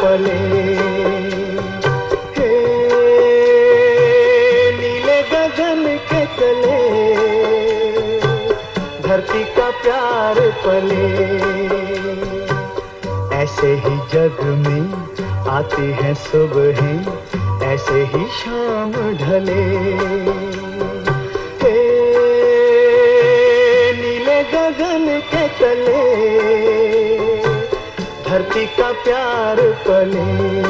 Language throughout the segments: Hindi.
पले। हे नीले गगन के तले धरती का प्यार पले। ऐसे ही जग में आती है सुबहें, ऐसे ही शाम ढले। हे नीले गगन के तले धरती का प्यार पले।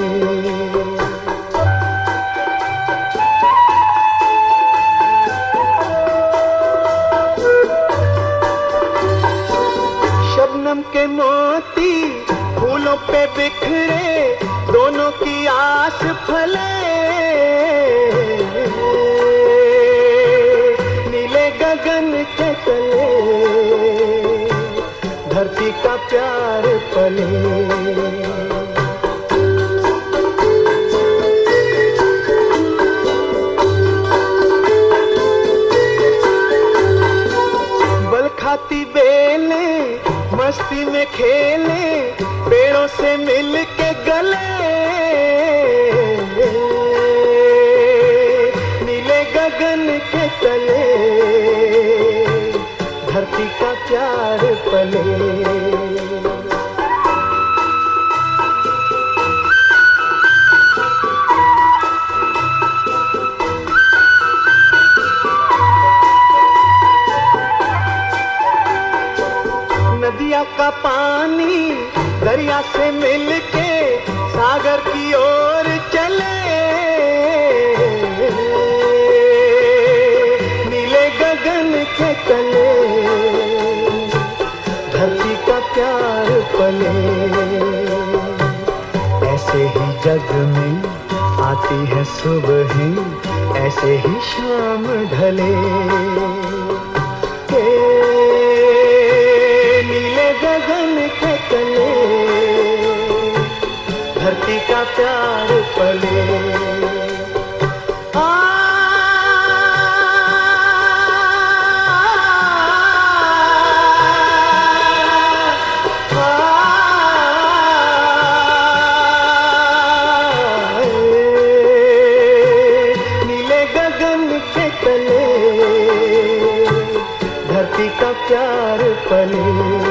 शबनम के मोती फूलों पे बिखरे, दोनों की आस फले। नीले गगन के तले धरती का प्यार पले। बल खाती बेले मस्ती में खेले, पेड़ों से मिल के गले। नीले गगन के तले धरती का प्यार पले। नदिया का पानी दरिया से मिलके सागर की ओर चले। नीले गगन के तले धरती का प्यार पले। ऐसे ही जग में आती है सुबहें, ऐसे ही शाम ढले। गगन के तले धरती का प्यार पले। नीले गगन के तले धरती का प्यार पले।